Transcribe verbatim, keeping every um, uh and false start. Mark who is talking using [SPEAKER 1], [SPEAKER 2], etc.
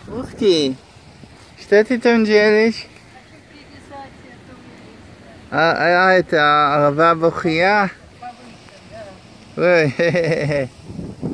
[SPEAKER 1] Ух ты! Что ты там делаешь? А, а это Арава Бухия? Ой, хе-хе-хе.